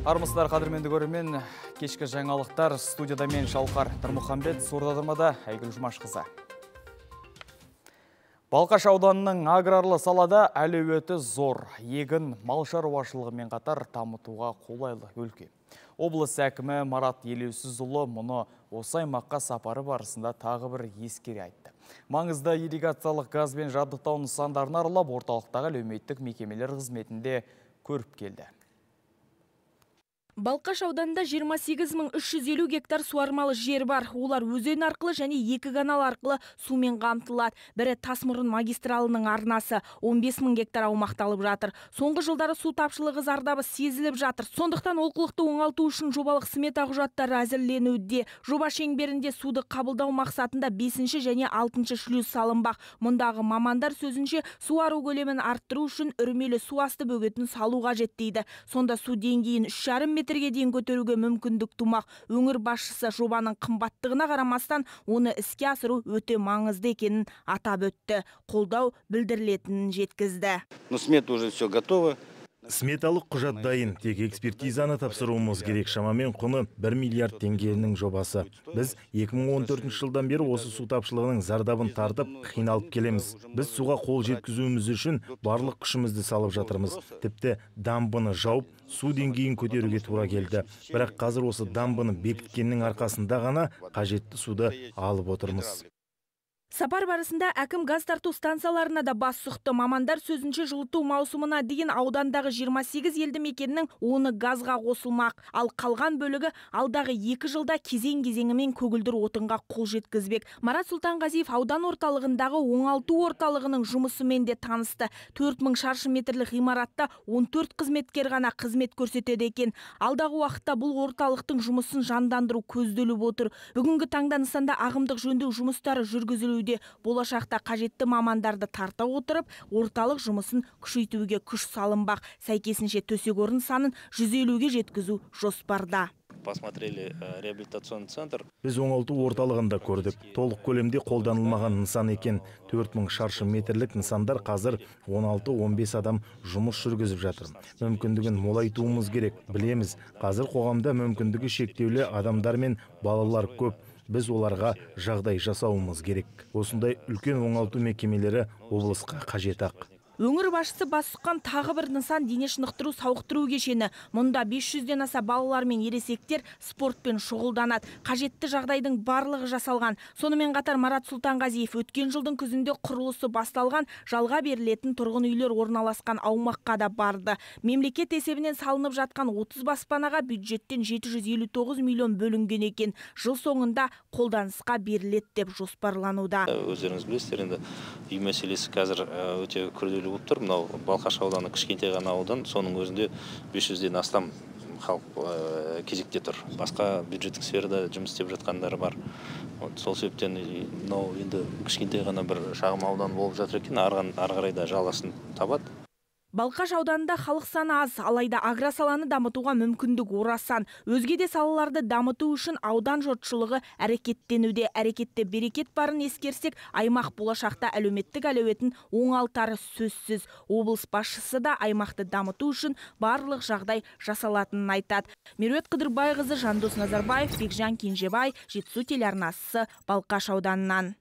Армысыздар қадірменді көрермен, кешкі жаңалықтар студияда мен Шалқар Нұрмұхамбет, сұрдадырмада Айгүл Жұмашқызы. Балқаш ауданының аграрлы салада әлеуеті зор, егін мал шаруашылығымен қатар дамытуға қолайлы өлке. Облыс әкімі Марат Елеусізұлы мұны осы аймаққа сапары барысында тағы бір ескере айтты. Маңызды ирригациялық газбен жабдықтау нысандарын аралап, орталықтағы әлеуметтік мекемелер қызметінде көріп келді. Балқаш ауданында 28.350 гектар суармалы жер бар. Олар өзен арқылы және екі канал арқылы сумен қамтылады. Бірі Тасмұрын магистралының арнасы 15.000 гектар аумақты алып жатыр. Соңғы жылдары су тапшылығы зардабы сезіліп жатыр. Сондықтан олқылықты оңалту үшін жобалық смета құжаттары әзірленуде. Жоба шеңберінде суды қабылдау мақсатында 5 және 6 шлюз салынбақ. Мұндағы мамандар сөзінше суару көлемін арттыру үшін үрмелі су асты бөгетін салу қажет дейді. Сонда су деңгейін 3,5 метрге дейін көтеруге мүмкіндік тумақ. Өңір басшысы жобаның қымбаттығына қарамастан оны іске асыру өте маңызды екенін атап өтті. Қолдау білдірілетінін жеткізді. Смета уже все готово. Сметалық құжат дайын, тек экспертизаны тапсыруымыз керек. Шамамен құны 1 миллиард теңгенің жобасы. Біз 2014 жылдан бері осы су тапшылығының зардабын тартып, қиналып келеміз. Біз суға қол жеткізуіміз үшін барлық күшімізді салып жатырмыз. Тіпті дамбыны жауып, су деңгейін көтеруге тура келді. Бірақ қазір осы дамбыны бекіткеннің арқасында ғана қажетті суды алып отырмыз. Сапар барысында әкім газ тарту станцияларына да бас сұқты. Мамандар сөзінше жылыту маусымына дейін аудандағы 28 елді мекеннің 10-ы газға қосылмақ. Ал қалған бөлігі алдағы 2 жылда кезең-кезеңімен көгілдір отынға қол жеткізбек. Марат Сұлтанғазиев аудан орталығындағы оңалту орталығының жұмысымен де танысты. 4000 шаршы метрлік ғимаратта 14 қызметкер ғана қызмет көрсетеді екен. Алдағы уақытта бұл орталықтың жұмысын жандандыру көзделіп отыр. Бүгінгі таңда нысанда ағымдық жөндеу жұмыстары жүргізілуде. Болашақта қажетті мамандарды тарта отырып, орталық жұмысын күшейтуге күш салынбақ. Сәйкесінше төсек орын санын 150-ге жеткізу жоспарда. Посмотрели реабилитационный центр. Біз оңалту орталығында көрдік. Толық көлемде қолданылмаған нысан екен. 4000 шаршы метрлік нысандар қазір 16-15 адам жұмыс жүргізіп жатыр. Мүмкіндігін молайтуымыз керек. Білеміз, қазір қоғамда мүмкіндігі шектеулі адамдар мен балалар көп. Біз оларға жағдай жасауымыз керек. Осындай үлкен оңалту мекемелері облысқа қажет ақ. Өңір басшысы бас сұққан тағы бір нысан дене шынықтыру сауықтыру кешені. Мұнда 500-ден аса балалар мен ересектер спортпен шұғылданады. Қажетті жағдайдың барлығы жасалған. Сонымен қатар Марат Сұлтанғазиев өткен жылдың күзінде құрылысы басталған жалға берілетін тұрғын үйлер орналасқан аумаққа да барды. Мемлекет есебінен салынып жатқан 30 баспанаға бюджеттен 759 миллион бөлінген екен. Жыл соңында қолданысқа беріледі деп жоспарлануда. Өздеріңіз білесіздер, енді үй мәселесі қазір өте күрделі болып тұр. Мынау Балқаш ауданы кішкентай ғана аудан, соның өзінде 500-ден астам халық кезекте тұр. Басқа бюджеттік сферада жұмыс істеп жатқандары бар. Сол себептен мынау енді кішкентай ғана бір шағын аудан болып жатыр екен, ары қарай да жалғасын табады. Балқаш ауданында халық саны аз, алайда агросаланы дамытуға мүмкіндік орасан. Өзге де салаларды дамыту үшін аудан жұртшылығы әрекеттенуде. Әрекетте берекет барын ескерсек, аймақ болашақта әлеуметтік әлеуетін оңалтары сөзсіз. Облыс басшысы да аймақты дамыту үшін барлық жағдай жасалатынын айтады. Меруерт Қыдырбайқызы, Жандос Назарбаев, Бекжан Кенжебай, Жетісу телеарнасы, Балқаш ауданынан.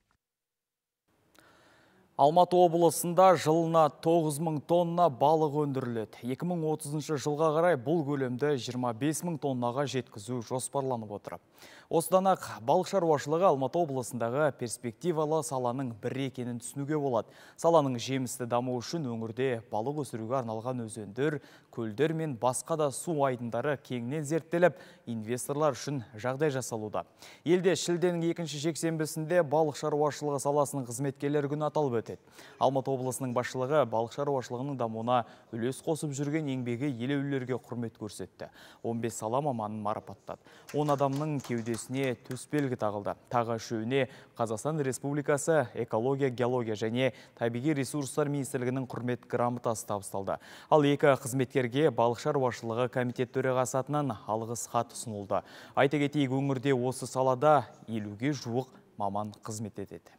Алматы облысында жылына 9000 тонна балық өндіріледі. 2030 жылға қарай бұл көлемді 25000 тоннаға жеткізу жоспарланып отыр. Осыдан ақ балық шаруашылығы Алматы облысындағы перспективалы саланың бірі екенін түсінуге болады. Саланың жемісті даму үшін өңірде балық өсіруге арналған өзендер, көлдер мен басқа да су айдындары кеңінен зерттеліп, инвесторлар үшін жағдай жасалуда. Елде шілденің 2-ші жексенбісінде балық шаруашылығы саласының қызметкерлері күні аталып өтеді. Алматы облысының басшылығы балық шаруашылығының дамуына үлес қосып жүрген еңбегі елеулілерге құрмет көрсетті. 15 сала маманын марапаттады. 10 адамның кеудесіне төсбелгі тағылды. Тағы үшеуіне Қазақстан Республикасы экология, геология және табиғи ресурстар министрлігінің құрмет грамотасы табысталды. Ал екі қызметкерге балық шаруашылығы комитет төрағасы атынан алғыс хат ұсынылды. Айта кетейік, өңірде осы салада 50-ге жуық маман қызмет етеді.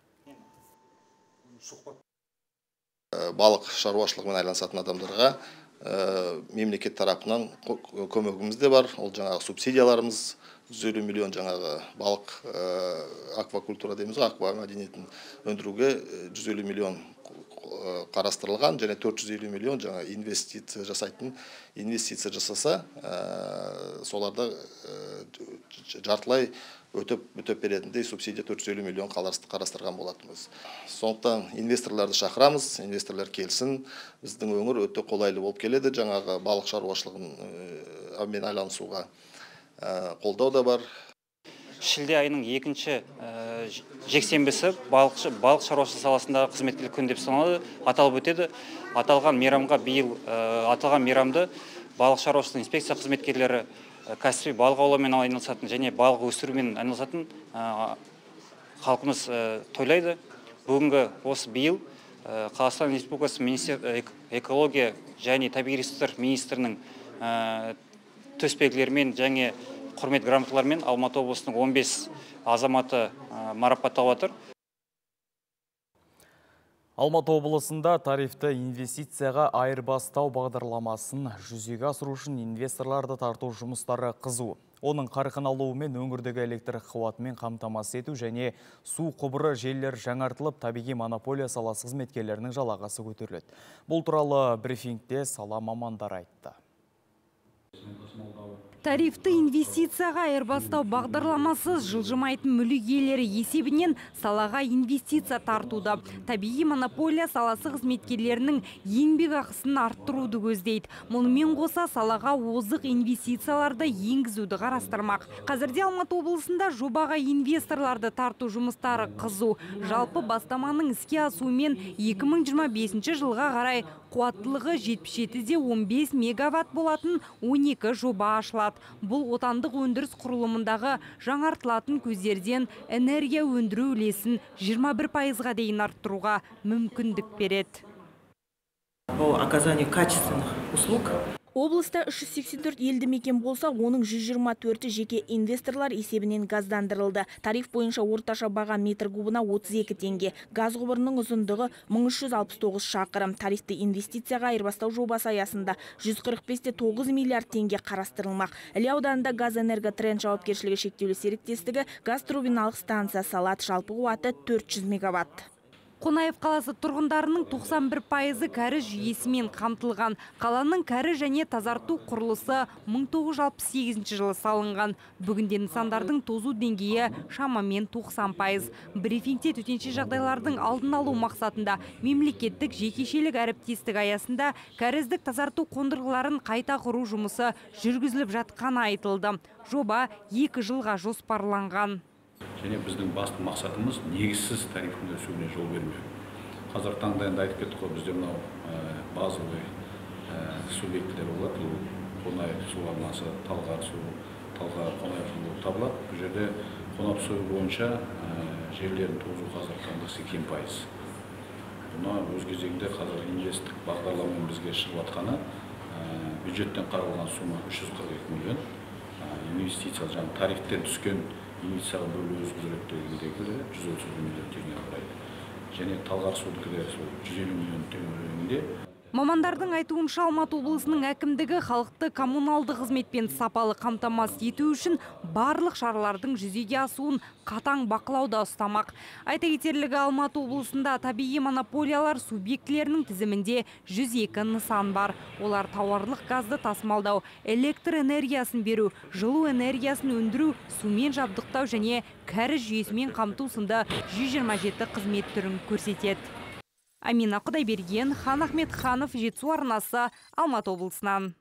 Балық шаруашылығымен айналысатын адамдарға мемлекет тарапынан көмегіміз де бар. Ол жаңағы субсидияларымыз 150 миллион жаңағы балық аквакультура дейміз, аква мәдениетін өндіруге 150 миллион қарастырылған, және 450 миллион жаңа инвестиция жасаса, соларда жартылай өтеп беретіндей субсидия 450 миллион қарастырған болатынбыз. Сондықтан инвесторларды шақырамыз, инвесторлар келсін. Біздің өңір өте қолайлы болып келеді, жаңағы балық шаруашылығымен айланысуға қолдау да бар. Шілде айының 2-ші жексенбісі балық шаруашылығы саласындағы қызметкерлер күні деп саналады, аталып өтеді. Аталған мейрамды балық шаруашылығы инспекция қызметкерлері кәсіби балық аулаумен айналысатын және балық өсірумен айналысатын халқымыз тойлайды. Бүгінгі осы биыл Қазақстан Республикасы экология және табиғи ресурстар министрінің төсбелгілерімен және құрмет грамоталарымен Алматы облысының 15 азаматы марапатталып отыр. Алматы облысында тарифті инвестицияға айырбастау бағдарламасын жүзеге асыру үшін инвесторларды тарту жұмыстары қызу. Оның қарқын алуымен өңірдегі электр қуатымен қамтамасыз ету және су құбыры желілер жаңартылып, табиғи монополия саласы қызметкерлерінің жалақысы көтеріледі. Бұл туралы брифингте сала мамандары айтты. Тарифті инвестицияға айырбастау бағдарламасы жылжымайтын мүлік иелері есебінен салаға инвестиция тартуда. Табиғи монополия саласы қызметкерлерінің еңбек ақысын арттыруды көздейді. Мұнымен қоса салаға озық инвестицияларды енгізуді қарастырмақ. Қазірде Алматы облысында жобаға инвесторларды тарту жұмыстары қызу. Жалпы бастаманың іске асуымен 2025 жылға қарай қуаттылығы 77-15 мегаватт болатын 12 жоба ашылады. Бұл отандық өндіріс құрылымындағы жаңартылатын көздерден энергия өндіру үлесін 21%-ға дейін арттыруға мүмкіндік береді. По оказанию качественных услуг Облыста 384 елді мекен болса, оның 124 жеке инвесторлар есебінен газдандырылды. Тариф бойынша орташа баға метр кубына 32 теңге. Газ құбырының ұзындығы 1369 шақырым. Тарифті инвестицияға айырбастау жобасы аясында 145,9 миллиард теңге қарастырылмақ. Іле ауданында Газэнерготренд жауапкершілігі шектеулі серіктестігі газ турбиналық станция салат, жалпы қуаты 400 мегаватт. Қонаев қаласы тұрғындарының 91%-ы кәріз жүйесімен қамтылған. Қаланың кәріз және тазарту құрылысы 1968 жылы салынған. Бүгінде нысандардың тозу деңгейі шамамен 90%. Брифингте төтенше жағдайлардың алдын алу мақсатында мемлекеттік жекешелік әріптестік аясында кәріздік тазарту қондырғыларын қайта құру жұмысы жүргізіліп жатқаны айтылды. Жоба 2 жылға жоспарланған. Және біздің басты мақсатымыз негізсіз тарифтің өсуіне жол бермеу. Қазір таңда енді айтып кеттік қой, бізде мынау базовый субъектілер болады. Қонаев су арнасы, Талғар су, Талғар Қонаев су болып табылады. Бұл жерде Қонаев суы бойынша жерлердің тозу қазір 80%. Бұны өз кезегінде қазір инвесттік бағдарламамен бізге шығып жатқаны бюджеттен қаралған сума 342 миллион. Инвестиция жаңағы тарифтен түскен инвестицияға бөлу өз құзыреттілігіндегі 130 миллион теңге құрайды. Және Талғар судың 150 миллион теңге. Мамандардың айтуынша Алматы облысының әкімдігі халықты коммуналды қызметпен сапалы қамтамасыз ету үшін барлық шаралардың жүзеге асуын қатаң бақылауда ұстамақ. Айта кетерлігі, Алматы облысында табиғи монополиялар субъектілерінің тізімінде 102 нысан бар. Олар тауарлық газды тасымалдау, электр энергиясын беру, жылу энергиясын өндіру, сумен жабдықтау және кәріз жүйесімен қамту сынды 127 қызмет түрін көрсетеді. Амина Құдайберген, Хан Ахметханов, Жетісу арнасы, Алматы облысынан.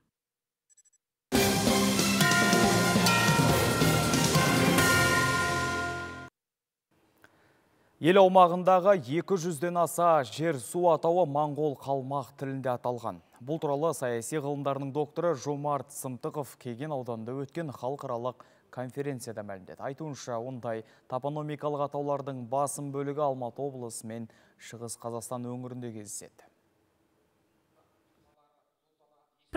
Ел аумағындағы 200-ден аса жер су атауы моңғол қалмақ тілінде аталған. Бұл туралы саяси ғылымдарының докторы Жомарт Сымтықов Кеген ауданында өткен халықаралық конференцияда мәлімдеді. Айтуынша, ондай топономикалық атаулардың басым бөлігі Алматы облысы мен Шығыс Қазақстан өңірінде кездеседі.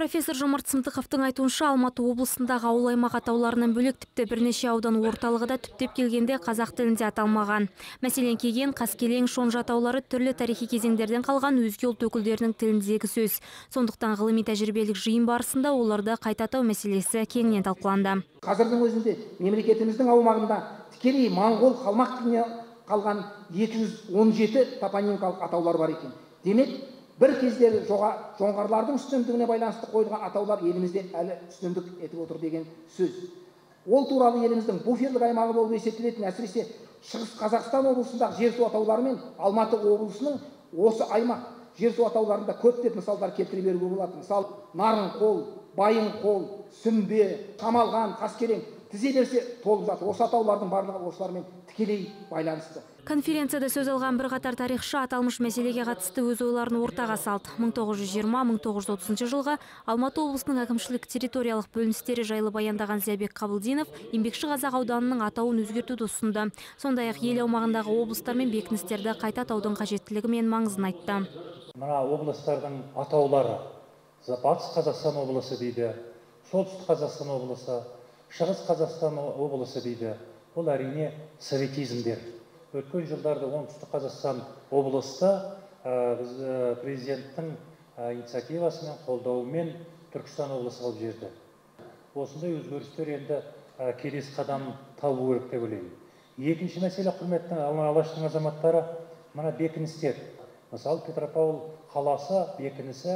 Профессор Жомарт Сымтықовтың айтуынша, Алматы облысындағы ауыл-аймақ атауларынан бөлек тіпті бірнеше аудан орталығы да түптеп келгенде қазақ тілінде аталмаған. Мәселен, Кеген, Қаскелең, Шонжы атаулары түрлі тарихи кезеңдерден қалған өзге ұлт өкілдерінің тіліндегі сөз. Сондықтан ғылыми тәжірибелік жиын барысында оларды қайта атау мәселесі кеңінен талқыланды. Қазірдің өзінде мемлекетіміздің аумағында тікелей моңғол қалмақ тіліне қалған 217 топонимикалық атаулар бар екен. Демек, бір кездері жоңғарлардың үстемдігіне байланысты қойылған атаулар елімізде әлі үстемдік етіп отыр деген сөз. Ол туралы еліміздің буферлік аймағы болып есептелетін әсіресе Шығыс Қазақстан облысындағы жер-су атаулары мен Алматы облысының осы аймақ жер-су атауларында көптеп мысалдар келтіре беруге болады. Мысалы, Нарынқол, Байынқол, Сүмбе, Шамалған, Қаскелең тізе берсе толып жатыр. Осы атаулардың барлығы осылармен тікелей байланысты. Конференцияда сөз алған бірқатар тарихшы аталмыш мәселеге қатысты өз ойларын ортаға салды. 1920-1930 жылға Алматы облысының әкімшілік территориялық бөліністері жайлы баяндаған Зиябек Қабылдинов еңбекші Қазақ ауданының атауын өзгертуді ұсынды. Сондай-ақ ел аумағындағы облыстар мен бекіністерді қайта атаудың қажеттілігі мен маңызын айтты. Мына облыстардың атаулары Батыс Қазақстан облысы дейді, Солтүстік Қазақстан облысы, Шығыс Қазақстан облысы дейді. Бұл әрине советизмдер. Өткен жылдарда оңтүстік Қазақстан облыста президенттің инициативасымен, қолдауымен Түркістан облысы қылып жерді. Осындай өзгерістер енді келесі қадам табу керек деп ойлаймын. Екінші мәселе, құрметті алаштың азаматтары, мына бекіністер. Мысалы, Петропавл қаласы бекінісі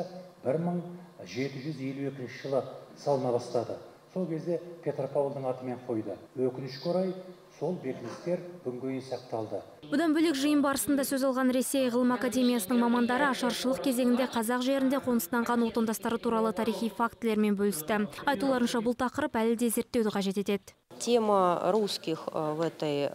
1752 жылы салына бастады. Сол кезде Петропавлдың атымен қойды. Өкінішке орай, сол бекіністер бүгінге дейін сақталды. Бұдан бөлек жиын барысында сөз алған Ресей ғылым академиясының мамандары ашаршылық кезеңінде қазақ жерінде қоныстанған отандастары туралы тарихи фактілермен бөлісті. Айтуларынша, бұл тақырып әлі де зерттеуді қажет етеді. Тема русских в этой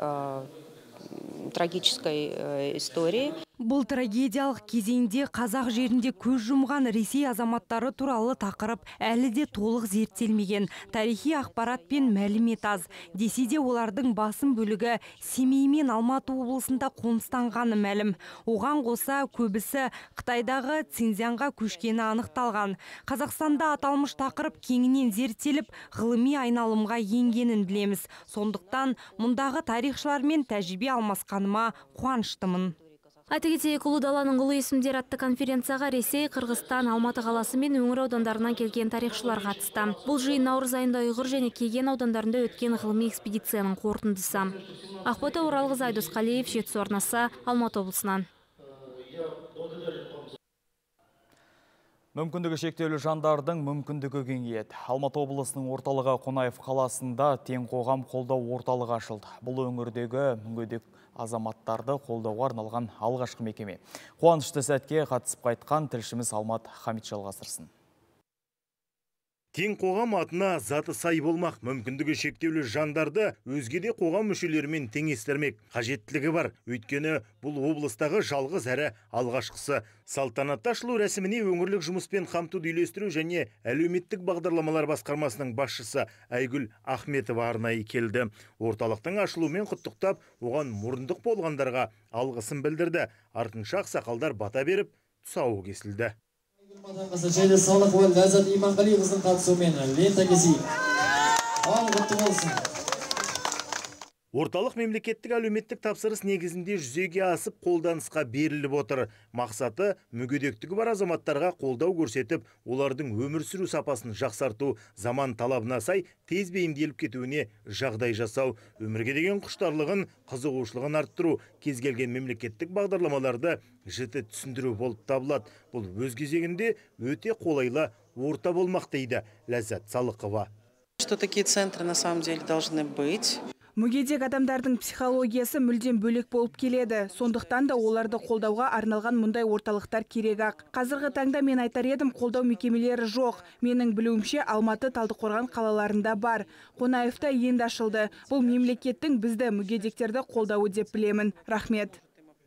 трагической истории. Бұл трагедиялық кезеңде қазақ жерінде көз жұмған Ресей азаматтары туралы тақырып әлі де толық зерттелмеген. Тарихи ақпарат пен мәлімет аз. Десе де олардың басым бөлігі Семей мен Алматы облысында қоныстанғаны мәлім. Оған қоса көбісі Қытайдағы Цинцзянға көшкені анықталған. Қазақстанда аталмыш тақырып кеңінен зерттеліп, ғылыми айналымға енгенін білеміз. Сондықтан мұндағы тарихшылармен тәжірибе алмасқаныма қуаныштымын. Айта кетейік, ұлы даланың ұлы есімдер атты конференцияға Ресей, Қырғызстан, Алматы қаласы мен өңір аудандарынан келген тарихшылар қатысты. Бұл жиын наурыз айында Ұйғыр және Кеген аудандарында өткен ғылыми экспедицияның қорытындысы. Ақбота Оралғыз, Айдос Қалиев, Жетісу арнасы, Алматы облысынан. Мүмкіндігі шектеулі жандардың мүмкіндігі кеңейеді. Алматы облысының орталығы Қонаев қаласында тең қоғам қолдау орталығы ашылды. Бұл өңірдегі мүгедек азаматтарды қолдауға арналған алғашқы мекеме. Қуанышты сәтке қатысып қайтқан тілшіміз Алмат Хамит жалғастырсын. Тең қоғам атына заты сай болмақ, мүмкіндігі шектеулі жандарды өзге де қоғам мүшелерімен теңестірмек қажеттілігі бар. Өйткені бұл облыстағы жалғыз әрі алғашқысы. Салтанатты ашылу рәсіміне өңірлік жұмыспен қамтуды үйлестіру және әлеуметтік бағдарламалар басқармасының басшысы Айгүл Ахметова арнайы келді. Орталықтың ашылуымен құттықтап, оған мұрындық болғандарға алғысын білдірді. Артынша ақсақалдар бата беріп, тұсауы кесілді. Жайлы салық ол Ләззат Иманғалиқызының қатысуымен лента кесейік. Құтты болсын. Орталық мемлекеттік әлеуметтік тапсырыс негізінде жүзеге асып қолданысқа беріліп отыр. Мақсаты мүгедектігі бар азаматтарға қолдау көрсетіп, олардың өмір сүру сапасын жақсарту, заман талабына сай тез бейімделіп кетуіне жағдай жасау, өмірге деген құштарлығын, қызығушылығын арттыру, кез келген мемлекеттік бағдарламаларды жіті түсіндіру болып табылады. Бұл өз кезегінде өте қолайлы орта болмақ дейді Ләззат Салықова. Что такие центры на самом деле должны быть? Мүгедек адамдардың психологиясы мүлдем бөлек болып келеді. Сондықтан да оларды қолдауға арналған мұндай орталықтар керек-ақ. Қазіргі таңда мен айтар едім, қолдау мекемелері жоқ. Менің білуімше Алматы, Талдықорған қалаларында бар. Қонаевта енді ашылды. Бұл мемлекеттің бізді мүгедектерді қолдауы деп білемін. Рахмет.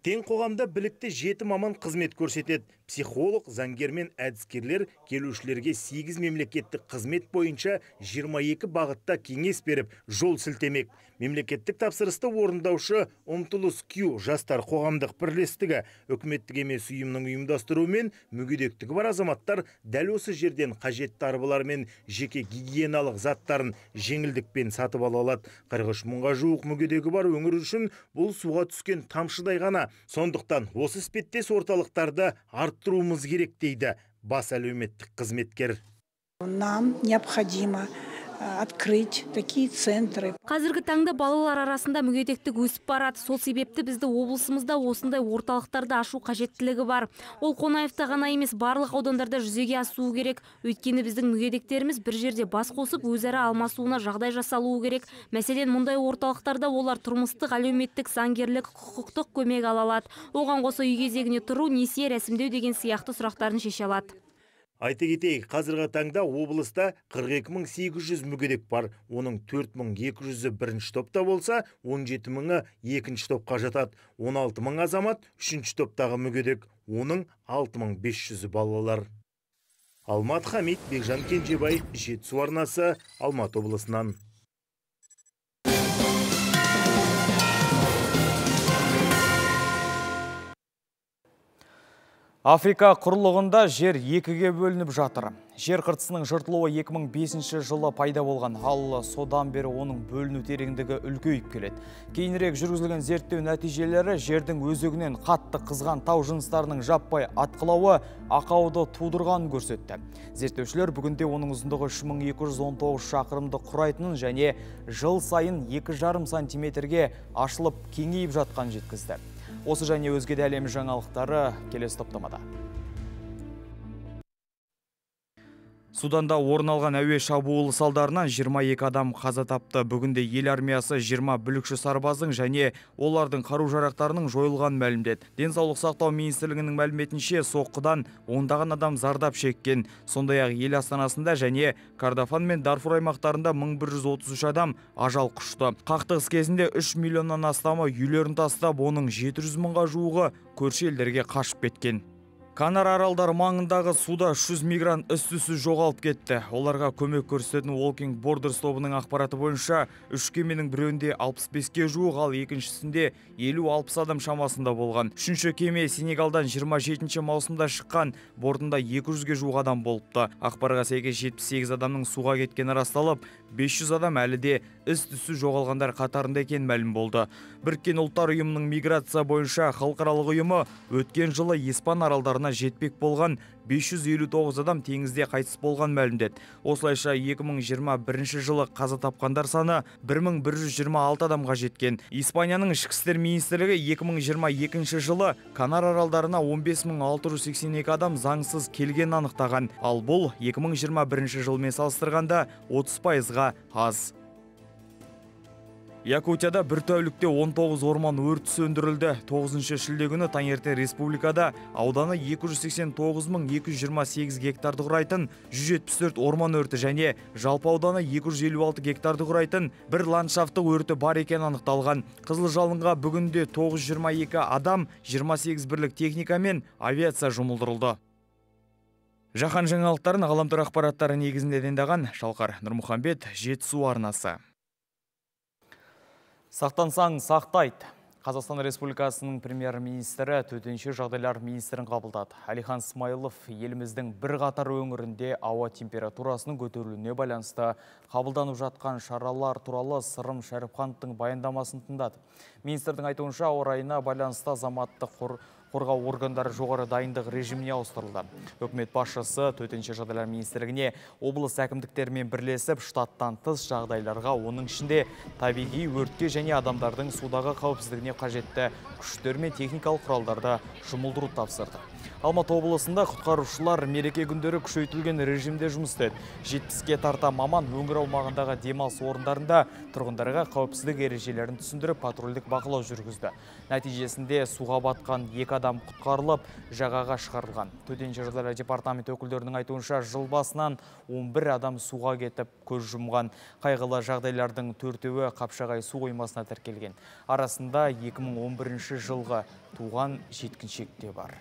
Тең қоғамда білікті 7 маман қызмет көрсетеді. Психолог, заңгер мен әдіскерлер келушілерге 8 мемлекеттік қызмет бойынша 22 бағытта кеңес беріп, жол сілтемек. Мемлекеттік тапсырысты орындаушы Ұмтылыс Q жастар қоғамдық бірлестігі үкіметтік емес ұйымның ұйымдастыруымен мүгедектігі бар азаматтар дәл осы жерден қажетті арбалар мен жеке гигиеналық заттарын жеңілдікпен сатып ала алады. 43 мыңға жуық мүгедегі бар өңір үшін бұл суға түскен тамшыдай ғана. Сондықтан осы іспеттес орталықтарды арттыруымыз керек дейді бас әлеуметтік қызметкер. Нам необходимо открыть такие центры. Қазіргі таңда балалар арасында мүгедектік өсіп барады. Сол себепті бізді облысымызда осындай орталықтарды ашу қажеттілігі бар. Ол Қонаевта ғана емес, барлық аудандарда жүзеге асуы керек. Өйткені біздің мүгедектеріміз бір жерде бас қосып, өзара алмасуына жағдай жасалуы керек. Мәселен, мұндай орталықтарда олар тұрмыстық, әлеуметтік, заңгерлік, құқықтық көмек ала алады. Оған қоса үй кезегіне тұру, несие рәсімдеу деген сияқты сұрақтарын шеше алады. Айта кетейік, қазіргі таңда облыста 42.800 мүгедек бар. Оның 4.200-і бірінші топта болса, 17.000-і екінші топқа жатады. 16.000 азамат үшінші топтағы мүгедек, оның 6.500-і балалар. Алмат Хамид, Бекжан Кенжебай, Жетісу арнасы, Алматы облысынан. Африка құрлығында жер екіге бөлініп жатыр. Жер қыртысының жыртылуы 2005 жылы пайда болған, ал содан бері оның бөліну тереңдігі үлкейіп келеді. Кейінірек жүргізілген зерттеу нәтижелері жердің өзегінен қатты қызған тау жыныстарының жаппай атқылауы ақауды тудырғанын көрсетті. Зерттеушілер бүгінде оның ұзындығы 3219 шақырымды құрайтынын және жыл сайын 2,5 сантиметрге ашылып кеңейіп жатқан жеткізді. Осы және өзге де әлем жаңалықтары келесі топтамада. Суданда орын алған әуе шабуылы салдарынан 22 адам қаза тапты. Бүгінде ел армиясы 20 бүлікші сарбаздың және олардың қару-жарақтарының жойылғанын мәлімдеді. Денсаулық сақтау министрлігінің мәліметінше соққыдан ондаған адам зардап шеккен. Сондай-ақ ел астанасында және Кордофан мен Дарфур аймақтарында 1133 адам ажал құшты. Қақтығыс кезінде 3 миллионнан астамы үйлерін тастап, оның 700 мыңға жуығы көрші елдерге қашып кеткен. Канар аралдары маңындағы суда 300 мигрант із-түзсіз жоғалып кетті. Оларға көмек көрсететін Walking Borders тобының ақпараты бойынша 3 кеменің біреуінде 65-ке жуық, ал екіншісінде 50-60 адам шамасында болған. 3-ші кеме Сенегалдан 27 маусымда шыққан, бортында 200-ге жуық адам болыпты. Ақпарға сәйкес 78 адамның суға кеткені расталып, 500 адам әлі де із-түзсіз жоғалғандар қатарында екені мәлім болды. Біріккен ұлттар ұйымының миграция бойынша халықаралық ұйымы өткен жылы Испан аралдарына жетпек болған 559 адам теңізде қайтыс болған мәлімдеді. Осылайша 2021 жылы қаза тапқандар саны 1126 адамға жеткен. Испанияның ішкі істер министрлігі 2022 жылы Канар аралдарына 15682 адам заңсыз келген анықтаған, ал бұл 2021 жылмен салыстырғанда 30%-ға аз. Якутияда бір тәулікте 19 орман өрті сөндірілді. 9 шілде күні таңертең республикада ауданы 289.228 гектарды құрайтын 174 орман өрті және жалпы ауданы 256 гектарды құрайтын бір ландшафттық өрті бар екен анықталған. Қызыл жалынға бүгінде 922 адам, 28 бірлік техника мен авиация жұмылдырылды. Жаһан жаңалықтарын ғаламтор ақпараттары негізінде дайындаған Шалқар Нұрмұхамбет, Жетісу арнасы. Сақтансаң сақтайды. Қазақстан Республикасының премьер-министрі төтенше жағдайлар министрін қабылдады. Әлихан Смайылов еліміздің бірқатар өңірінде ауа температурасының көтерілуіне байланысты қабылданып жатқан шаралар туралы Сырым Шәріпхановтың баяндамасын тыңдады. Министрдің айтуынша, ауа райына байланысты азаматтық қорғау органдары жоғары дайындық режиміне ауыстырылды. Үкімет басшысы төтенше жағдайлар министрлігіне облыс әкімдіктерімен бірлесіп штаттан тыс жағдайларға, оның ішінде табиғи өртке және адамдардың судағы қауіпсіздігіне қажетті күштер мен техникалық құралдарды жұмылдыру тапсырды. Алматы облысында құтқарушылар мереке күндері күшейтілген режимде жұмыс істеді. 70-ге тарта маман өңір аумағындағы демалыс орындарында тұрғындарға қауіпсіздік ережелерін түсіндіріп, патрульдік бақылау жүргізді. Нәтижесінде суға батқан 2 адам құтқарылып, жағаға шығарылған. Төтенше жағдайлар департамент өкілдерінің айтуынша, жыл басынан 11 адам суға кетіп көз жұмған. Қайғылы жағдайлардың 4-еуі Қапшағай су қоймасына тіркелген. Арасында 2011 жылғы туған жеткіншек те бар.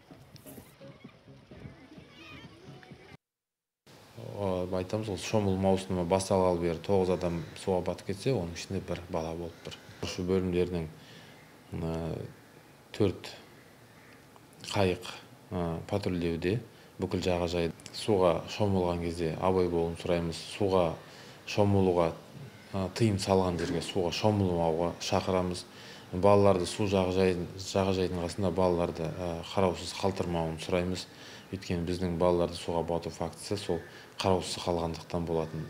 Айтамыз, ол шомылу маусымы басталғалы бері 9 адам суға батып кетсе, оның ішінде бір бала болып тұр. Осы бөлімдердің 4 қайық патрульдеуде бүкіл жағажай. Суға шомылған кезде абай болуын сұраймыз. Суға шомылуға тыйым салған жерге суға шомылмауға шақырамыз. Балаларды су жағажайдың қасында балаларды қараусыз қалдырмауын сұраймыз. Өйткені біздің балаларды суға бату фактісі сол қараусыз қалғандықтан болатын.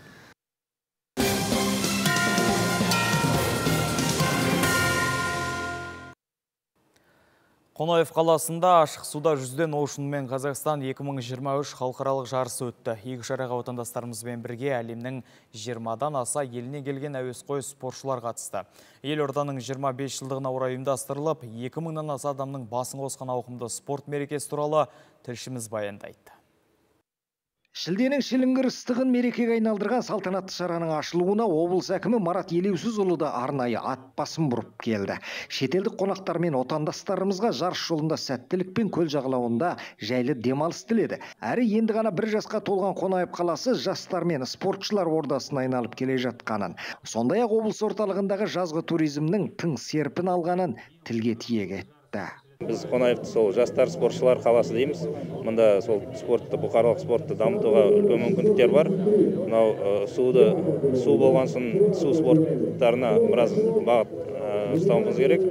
Қонаев қаласында ашық суда жүзуден Ocean Қазақстан 2023 халықаралық жарысы өтті. Игі шараға отандастарымызбен бірге әлемнің 20-дан аса еліне келген әуесқой спортшылар қатысты. Елорданың 25 жылдығына орай ұйымдастырылып, 2000-нан аса адамның басын қосқан ауқымды спорт мерекесі туралы тілшіміз баяндайды. Шілденің шіліңгір ыстығын мерекеге айналдырған салтанатты шараның ашылуына облыс әкімі Марат Елеусізұлы да арнайы ат басын бұрып келді. Шетелдік қонақтар мен отандастарымызға жарыс жолында сәттілік пен көл жағалауында жайлы демалыс тіледі. Әрі енді ғана бір жасқа толған Қонаев қаласы жастар мен спортшылар ордасын айналып келе жатқанын, сондай-ақ облыс орталығындағы жазғы туризмнің тың серпін алғанын тілге тиек етті. Біз Қонаевты сол жастар спортшылар қаласы дейміз. Мұнда сол спортты, бұқаралық спортты дамытуға үлкен мүмкіндіктер бар. Мынау су болған соң су спорттарына біраз бағыт ұстауымыз керек.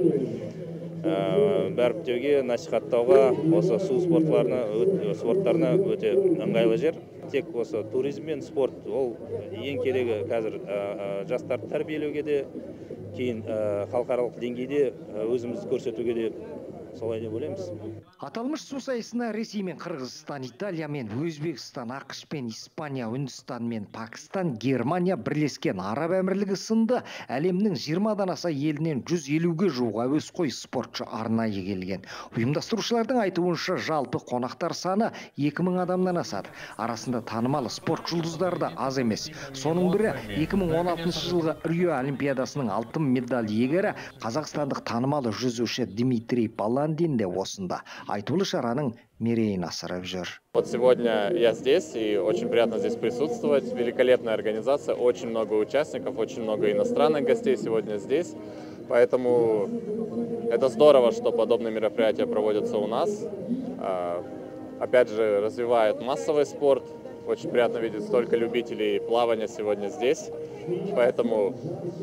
Бәріптеуге, насихаттауға осы су спорттарына өте ыңғайлы жер. Тек осы туризм мен спорт ол ең керегі қазір жастарды тәрбиелеуге де, кейін халықаралық деңгейде өзімізді көрсетуге де солай деп ойлаймыз. Аталмыш су сайысына Ресей мен Қырғызстан, Италия мен Өзбекстан, ақш пен Испания, Үндістан мен Пакистан, Германия бірлескен Араб әмірлігі сынды әлемнің 20-дан аса елінен 150-ге жуық әуесқой спортшы арнайы келген. Ұйымдастырушылардың айтуынша жалпы қонақтар саны 2000 адамнан асады. Арасында танымал спорт жұлдыздары да аз емес. Соның бірі 2016 жылғы Рио Олимпиадасының алтын медаль иегері қазақстандық танымал жүзуші Дмитрий Баландин де осында. Айтулы шараның мерейін асырып жүр. Вот сегодня я здесь, и очень приятно здесь присутствовать. Великолепная организация, очень много участников, очень много иностранных гостей сегодня здесь. Поэтому это здорово, что подобные мероприятия проводятся у нас. Опять же, развивает массовый спорт. Очень приятно видеть столько любителей плавания сегодня здесь. Поэтому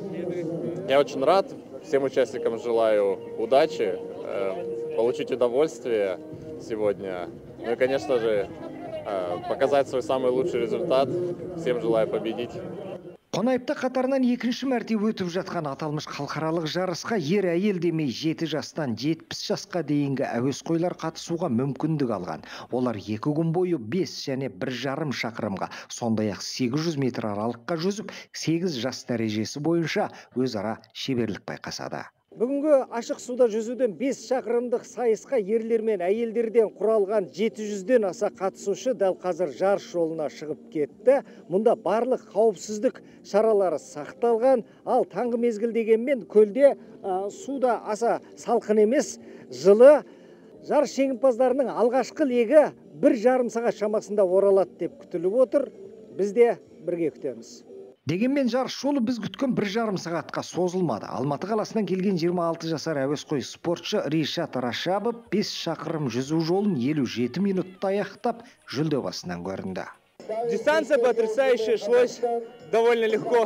я очень рад. Всем участникам желаю удачи, получить удовольствие сегодня. Ну и, конечно же, показать свой самый лучший результат. Всем желаю победить. Қонаевта қатарынан екінші мәрте өтіп жатқан аталмыш халықаралық жарысқа ер-әйел демей 7 жастан 70 жасқа дейінгі әуесқойлар қатысуға мүмкіндік алған. Олар 2 күн бойы 5 және 1,5 шақырымға, сондай-ақ 800 метр аралыққа жүзіп, 8 жас дәрежесі бойынша өзара шеберлік байқасады. Бүгінгі ашық суда жүзуден 5 шақырымдық сайысқа ерлер мен әйелдерден құралған 700-ден аса қатысушы дәл қазір жарыс жолына шығып кетті. Мұнда барлық қауіпсіздік шаралары сақталған, ал таңғы мезгіл дегенмен көлде суда аса салқын емес, жылы. Жарыс жеңімпаздарының алғашқы легі 1,5 сағат шамасында оралады деп күтіліп отыр. Біз де бірге күтеміз. Дегенмен жарыс жолы біз күткен 1,5 сағатқа созылмады. Алматы қаласынан келген 26 жасар әуесқой спортшы Ришат Рашабов 5 шақырым жүзу жолын 57 минутта аяқтап, жүлде басынан көрінді. Дистанция потрясающая, шлось довольно легко.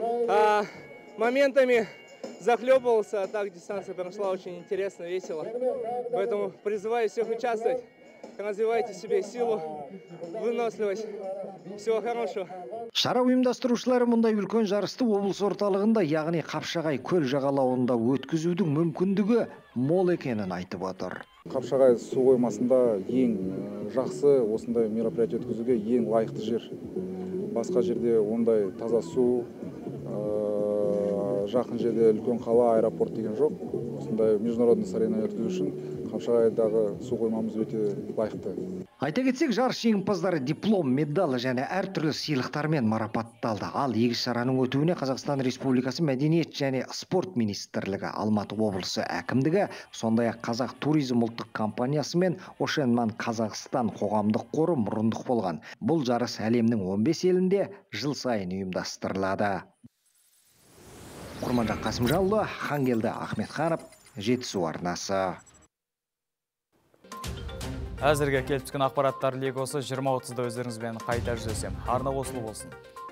Моментами захлебывался, а так дистанция прошла очень интересно, весело. Поэтому призываю всех участвовать. Развивайте себе силу, выносливость. Всего хорошего. Шара ұйымдастырушылары мұндай үлкен жарысты облыс орталығында, яғни Қапшағай көл жағалауында өткізудің мүмкіндігі мол екенін айтып отыр. Қапшағай су қоймасында ең жақсы осындай мероприятие өткізуге ең лайықты жер. Басқа жерде ондай таза су, жақын жерде үлкен қала, аэропорт деген жоқ. Осындай международный соревнование өткізу үшін Қапшағайдағы су қоймамыз өте лайықты. Айта кетсек, жарыс жеңімпаздары диплом, медаль және әртүрлі сыйлықтармен марапатталды. Ал егіс шараның өтуіне Қазақстан Республикасы Мәдениет және спорт министрлігі, Алматы облысы әкімдігі, сондай-ақ Қазақ туризм ұлттық компаниясы мен Ошенман Қазақстан қоғамдық қоры мұрындық болған. Бұл жарыс әлемнің 15 елінде жыл сайын ұйымдастырылады. Құрманжан Қасымжанұлы, Хангелді Ахметханов, Жетісу арнасы. Әзірге келіп түскен ақпараттар легі осы. 20:30-да өздеріңізбен қайта жүздесем. Арна осылы болсын.